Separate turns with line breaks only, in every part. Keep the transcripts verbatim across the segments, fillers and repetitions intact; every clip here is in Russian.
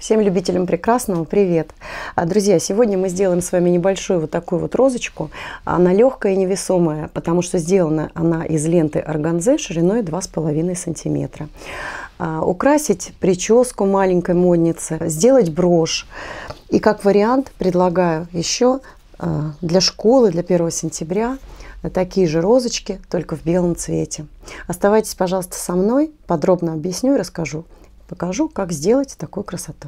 Всем любителям прекрасного привет! Друзья, сегодня мы сделаем с вами небольшую вот такую вот розочку. Она легкая и невесомая, потому что сделана она из ленты органзе шириной два с половиной сантиметра. Украсить прическу маленькой модницы, сделать брошь. И как вариант предлагаю еще для школы, для первого сентября, такие же розочки, только в белом цвете. Оставайтесь, пожалуйста, со мной, подробно объясню и расскажу. Покажу, как сделать такую красоту.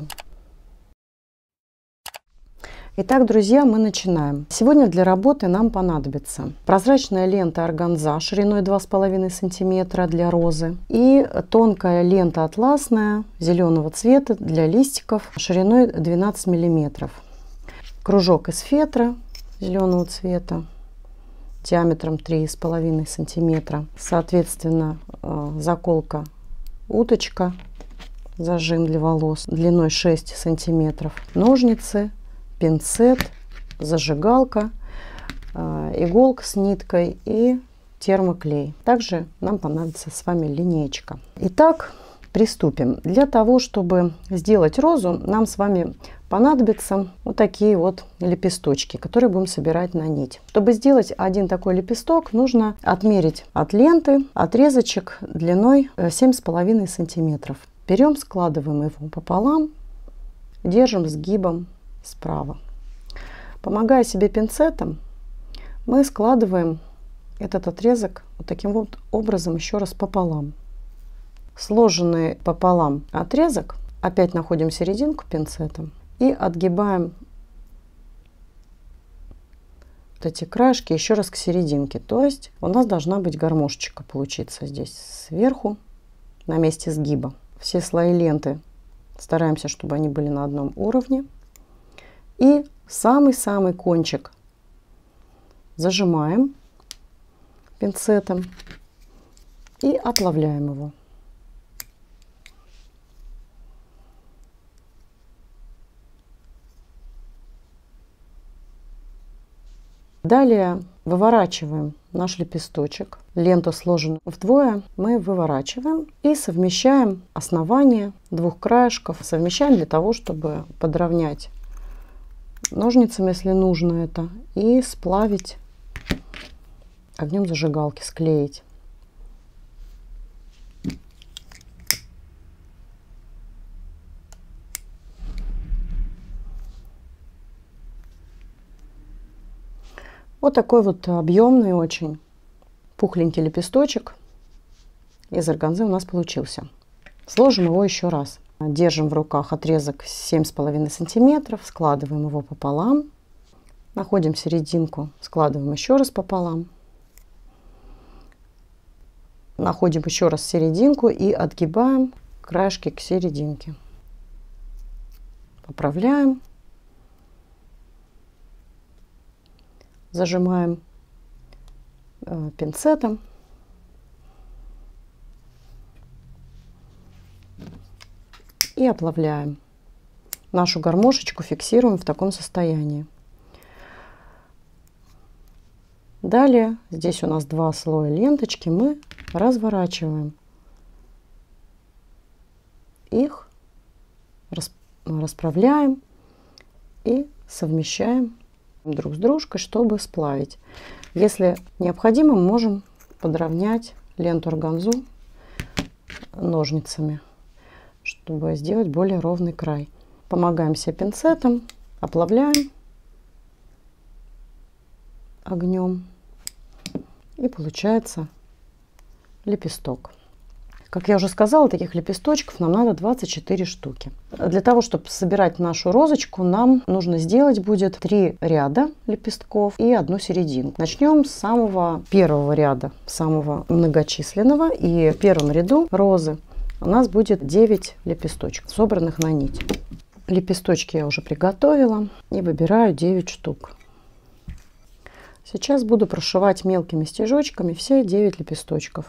Итак, друзья, мы начинаем. Сегодня для работы нам понадобится прозрачная лента органза шириной два с половиной сантиметра для розы и тонкая лента атласная зеленого цвета для листиков шириной двенадцать миллиметров. Кружок из фетра зеленого цвета диаметром три с половиной сантиметра. Соответственно, заколка уточка, зажим для волос длиной шесть сантиметров, ножницы, пинцет, зажигалка, иголка с ниткой и термоклей. Также нам понадобится с вами линеечка. Итак, приступим. Для того, чтобы сделать розу, нам с вами понадобятся вот такие вот лепесточки, которые будем собирать на нить. Чтобы сделать один такой лепесток, нужно отмерить от ленты отрезочек длиной семь с половиной сантиметров. Берем, складываем его пополам, держим сгибом справа. Помогая себе пинцетом, мы складываем этот отрезок вот таким вот образом еще раз пополам. Сложенный пополам отрезок опять находим серединку пинцетом и отгибаем вот эти краешки еще раз к серединке. То есть у нас должна быть гармошечка получиться здесь сверху на месте сгиба. Все слои ленты стараемся, чтобы они были на одном уровне. И самый-самый кончик зажимаем пинцетом и оплавляем его. Далее выворачиваем наш лепесточек. Ленту сложенную вдвое мы выворачиваем и совмещаем основание двух краешков. Совмещаем для того, чтобы подровнять ножницами, если нужно это, и сплавить огнем зажигалки, склеить. Вот такой вот объемный, очень пухленький лепесточек из органзы у нас получился. Сложим его еще раз. Держим в руках отрезок семь с половиной сантиметров, складываем его пополам, находим серединку, складываем еще раз пополам, находим еще раз серединку и отгибаем краешки к серединке. Поправляем. Зажимаем э, пинцетом. И оплавляем. Нашу гармошечку фиксируем в таком состоянии. Далее, здесь у нас два слоя ленточки, мы разворачиваем их, расправляем и совмещаем друг с дружкой, чтобы сплавить. Если необходимо, мы можем подровнять ленту органзу ножницами, чтобы сделать более ровный край. Помогаем себе пинцетом, оплавляем огнем, и получается лепесток. Как я уже сказала, таких лепесточков нам надо двадцать четыре штуки. Для того, чтобы собирать нашу розочку, нам нужно сделать будет три ряда лепестков и одну серединку. Начнем с самого первого ряда, самого многочисленного. И в первом ряду розы у нас будет девять лепесточков, собранных на нить. Лепесточки я уже приготовила и выбираю девять штук. Сейчас буду прошивать мелкими стежочками все девять лепесточков.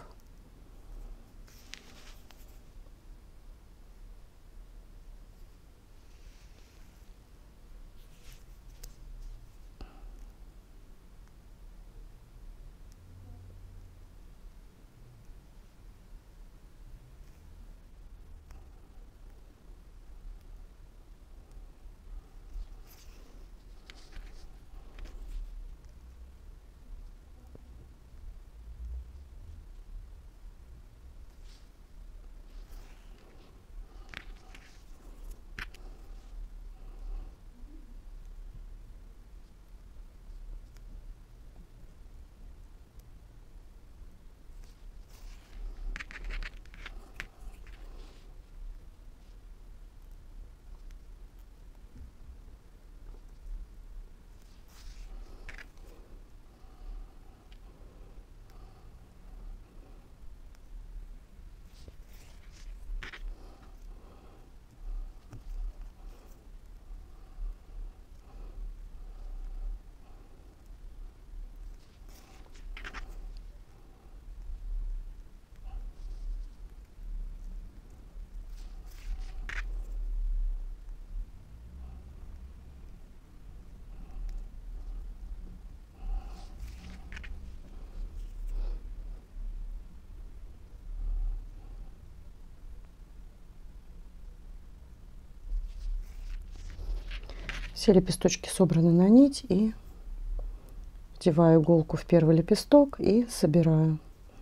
Все лепесточки собраны на нить, и вдеваю иголку в первый лепесток и собираю.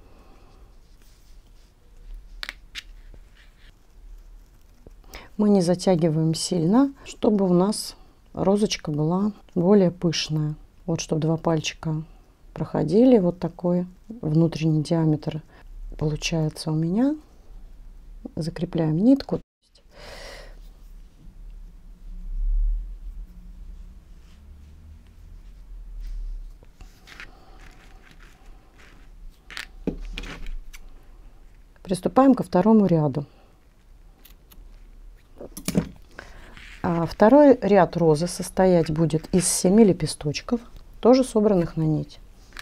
Мы не затягиваем сильно, чтобы у нас розочка была более пышная. Вот, чтобы два пальчика проходили, вот такой внутренний диаметр получается у меня. Закрепляем нитку. Приступаем ко второму ряду. А второй ряд розы состоять будет из семи лепесточков, тоже собранных на нить.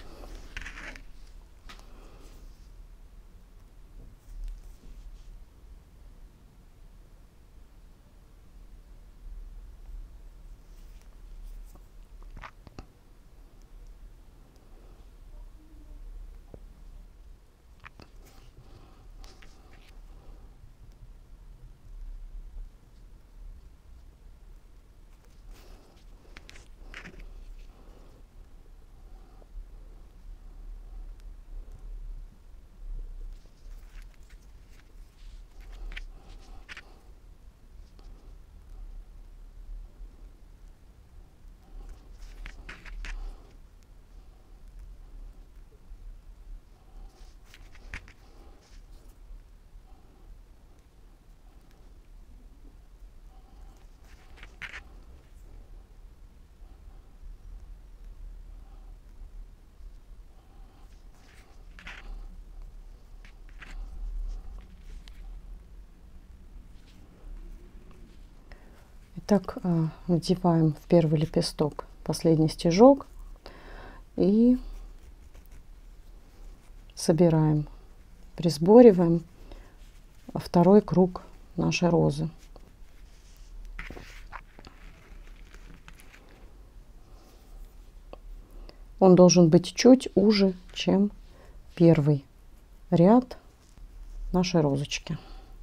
Итак, надеваем в первый лепесток последний стежок и собираем, присбориваем второй круг нашей розы. Он должен быть чуть уже, чем первый ряд нашей розочки.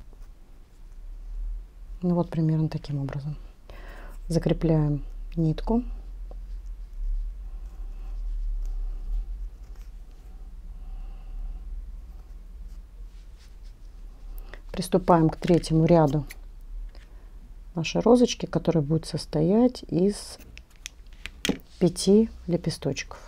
Ну вот примерно таким образом. Закрепляем нитку. Приступаем к третьему ряду нашей розочки, который будет состоять из пяти лепесточков.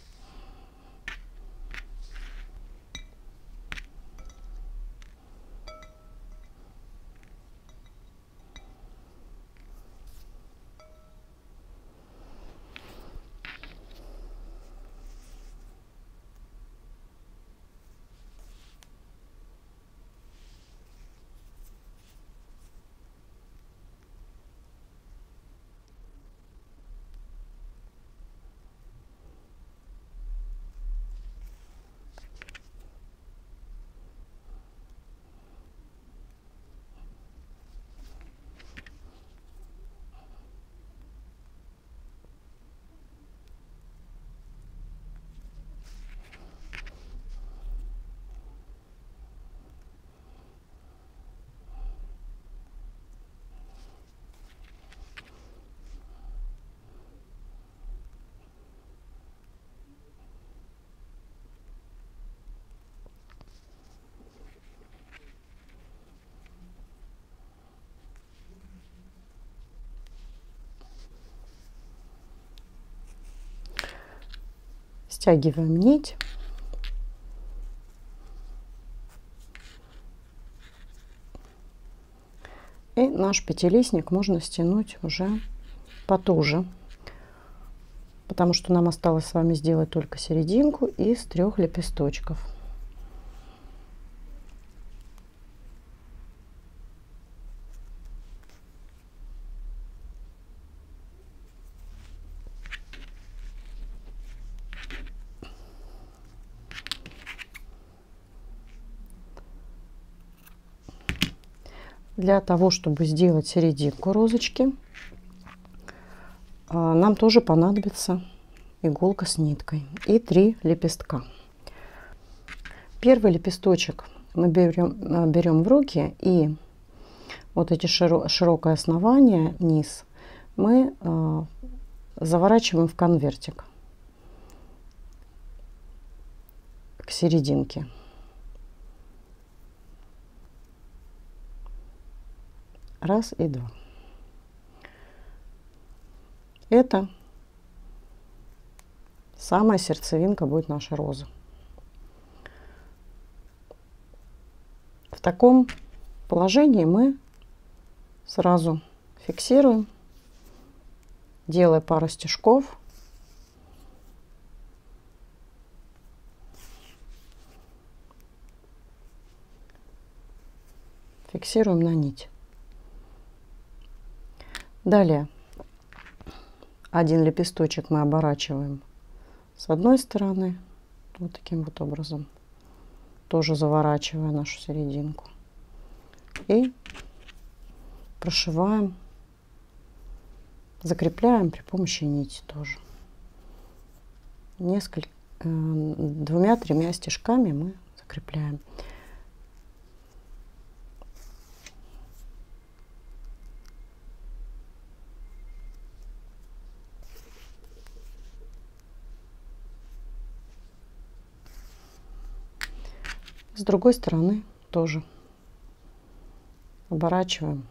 Стягиваем нить. И наш пятилистник можно стянуть уже потуже, потому что нам осталось с вами сделать только серединку из трех лепесточков. Для того, чтобы сделать серединку розочки, нам тоже понадобится иголка с ниткой и три лепестка. Первый лепесточек мы берем, берем в руки, и вот эти широ, широкое основание, низ, мы э, заворачиваем в конвертик к серединке. Раз и два. Это самая сердцевинка будет наша роза. В таком положении мы сразу фиксируем, делая пару стежков. Фиксируем на нить. Далее один лепесточек мы оборачиваем с одной стороны, вот таким вот образом, тоже заворачивая нашу серединку. И прошиваем, закрепляем при помощи нити тоже. Несколько, э, двумя-тремя стежками мы закрепляем. С другой стороны тоже оборачиваем.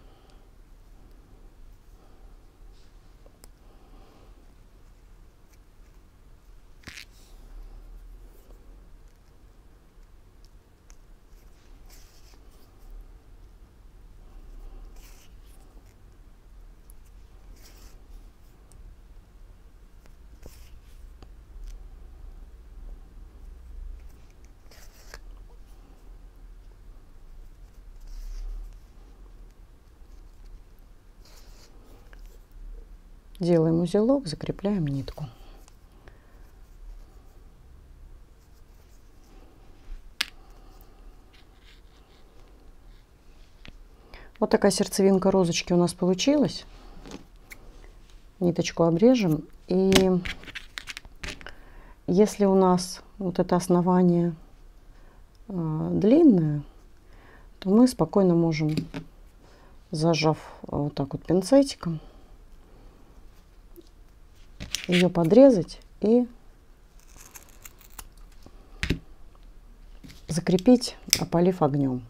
Делаем узелок, закрепляем нитку. Вот такая сердцевинка розочки у нас получилась. Ниточку обрежем. И если у нас вот это основание э, длинное, то мы спокойно можем, зажав вот так вот пинцетиком, ее подрезать и закрепить, опалив огнем.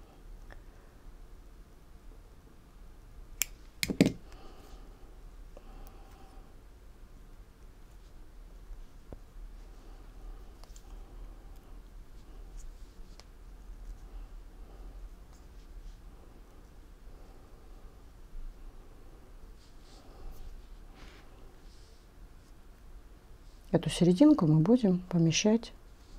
Эту серединку мы будем помещать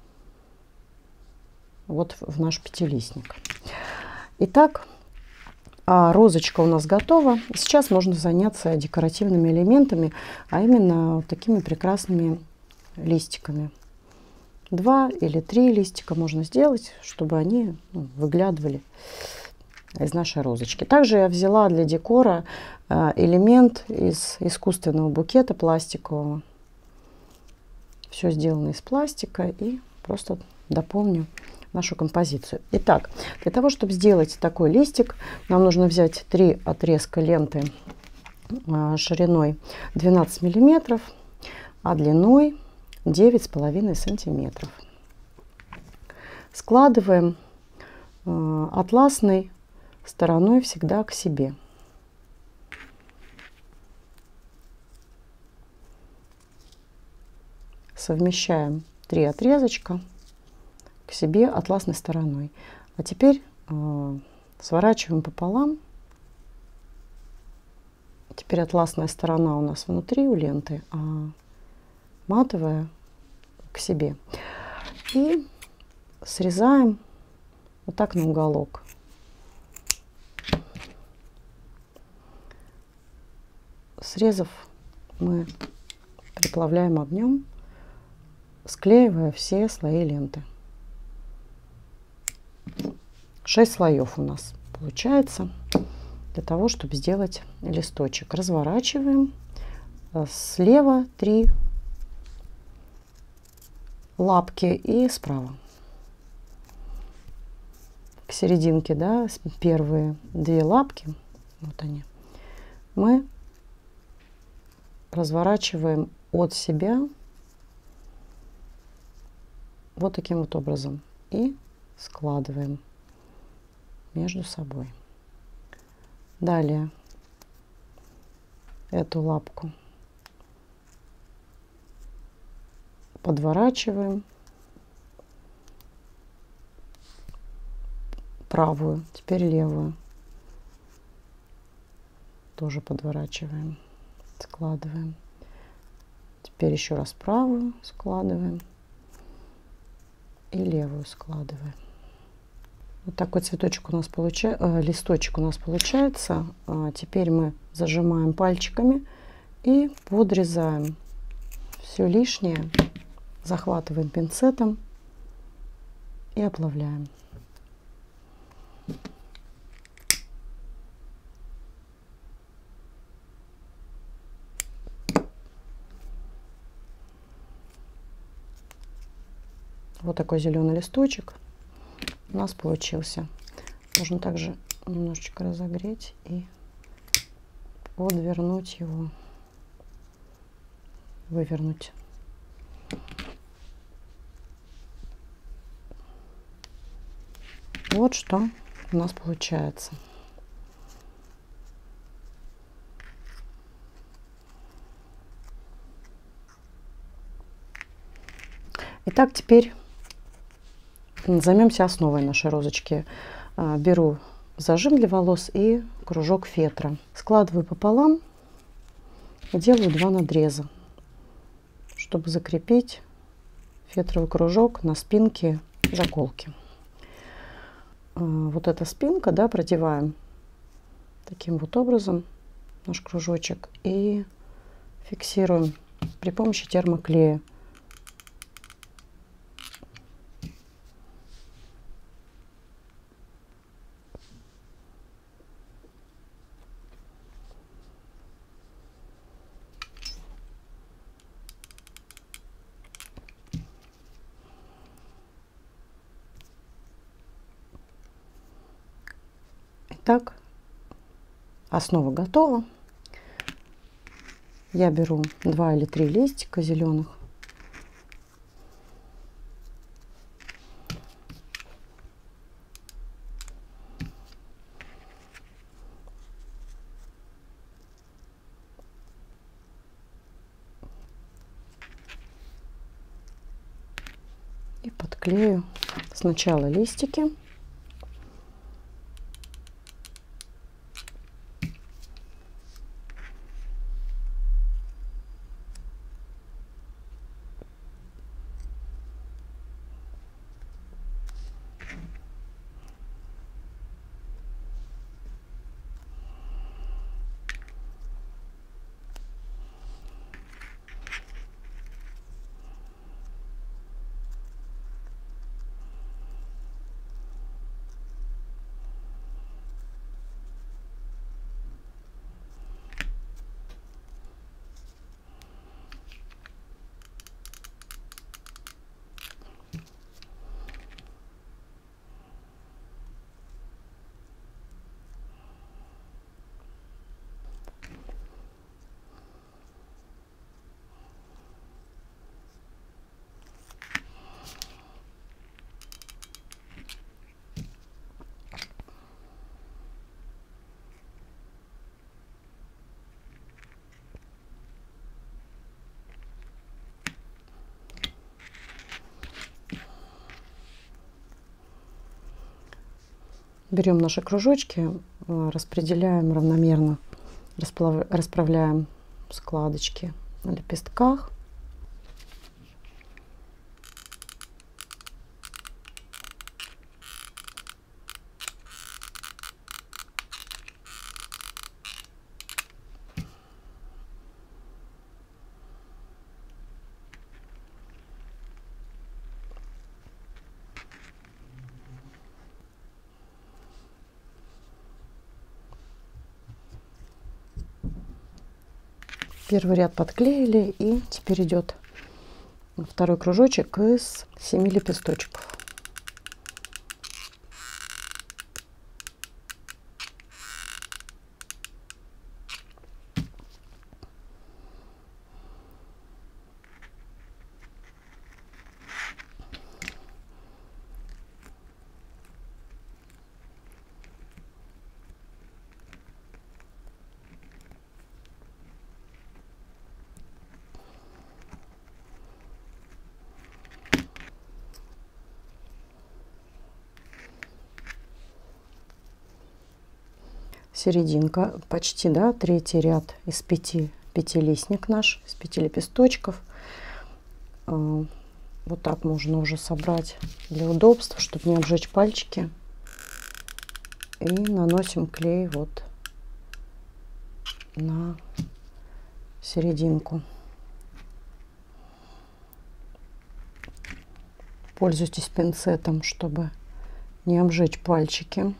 вот в наш пятилистник. Итак, розочка у нас готова. Сейчас можно заняться декоративными элементами, а именно вот такими прекрасными листиками. Два или три листика можно сделать, чтобы они, ну, выглядывали из нашей розочки. Также я взяла для декора элемент из искусственного букета пластикового. Все сделано из пластика, и просто дополню нашу композицию. Итак, для того, чтобы сделать такой листик, нам нужно взять три отрезка ленты шириной двенадцать миллиметров, а длиной девять с половиной сантиметров. Складываем атласной стороной всегда к себе. Совмещаем три отрезочка к себе атласной стороной. А теперь э, сворачиваем пополам. Теперь атласная сторона у нас внутри у ленты, а матовая к себе. И срезаем вот так на уголок. Срезав, мы приплавляем огнем, склеивая все слои ленты. Шесть слоев у нас получается для того, чтобы сделать листочек. Разворачиваем. Слева три лапки и справа. К серединке, да, первые две лапки, вот они, мы разворачиваем от себя вот таким вот образом и складываем между собой. Далее эту лапку подворачиваем, правую, теперь левую тоже подворачиваем, складываем. Теперь еще раз правую складываем и левую складываем. Вот такой цветочек у нас получается, э, листочек у нас получается. А теперь мы зажимаем пальчиками и подрезаем все лишнее, захватываем пинцетом и оплавляем. Вот такой зеленый листочек у нас получился. Можно также немножечко разогреть и подвернуть его, вывернуть. Вот что у нас получается. Итак, теперь займемся основой нашей розочки. Беру зажим для волос и кружок фетра. Складываю пополам и делаю два надреза, чтобы закрепить фетровый кружок на спинке заколки. Вот эта спинка, да, продеваем таким вот образом наш кружочек и фиксируем при помощи термоклея. Итак, основа готова. Я беру два или три листика зеленых. И подклею сначала листики. Берем наши кружочки, распределяем равномерно, расправляем складочки на лепестках. Первый ряд подклеили, и теперь идет второй кружочек из семи лепесточков. серединка почти, да, третий ряд из пяти, пятилистник наш, из пяти лепесточков. Вот так можно уже собрать для удобства, чтобы не обжечь пальчики. И наносим клей вот на серединку. Пользуйтесь пинцетом, чтобы не обжечь пальчики.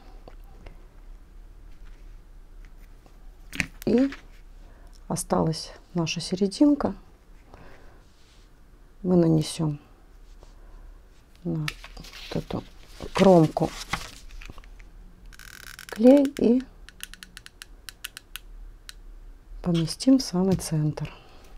И осталась наша серединка. Мы нанесем на вот эту кромку клей и поместим в самый центр.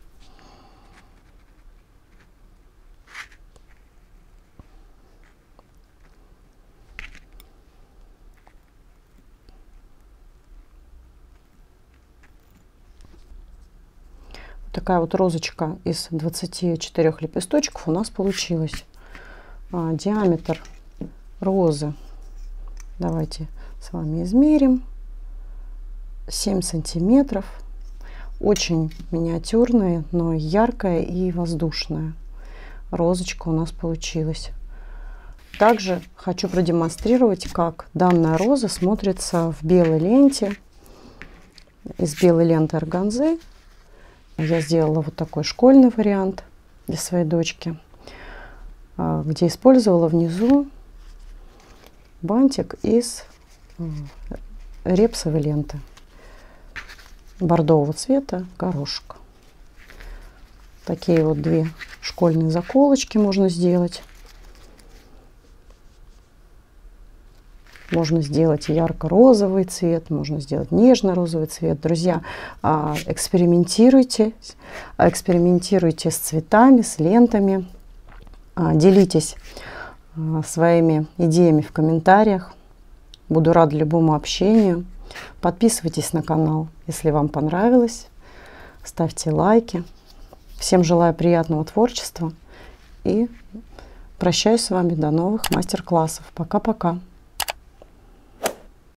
Такая вот розочка из двадцати четырёх лепесточков у нас получилась. А, диаметр розы давайте с вами измерим. семь сантиметров. Очень миниатюрная, но яркая и воздушная розочка у нас получилась. Также хочу продемонстрировать, как данная роза смотрится в белой ленте, из белой ленты органзы. Я сделала вот такой школьный вариант для своей дочки, где использовала внизу бантик из репсовой ленты бордового цвета, горошек. Такие вот две школьные заколочки можно сделать. Можно сделать ярко-розовый цвет, можно сделать нежно-розовый цвет. Друзья, экспериментируйте, экспериментируйте с цветами, с лентами. Делитесь своими идеями в комментариях. Буду рада любому общению. Подписывайтесь на канал, если вам понравилось. Ставьте лайки. Всем желаю приятного творчества. И прощаюсь с вами до новых мастер-классов. Пока-пока.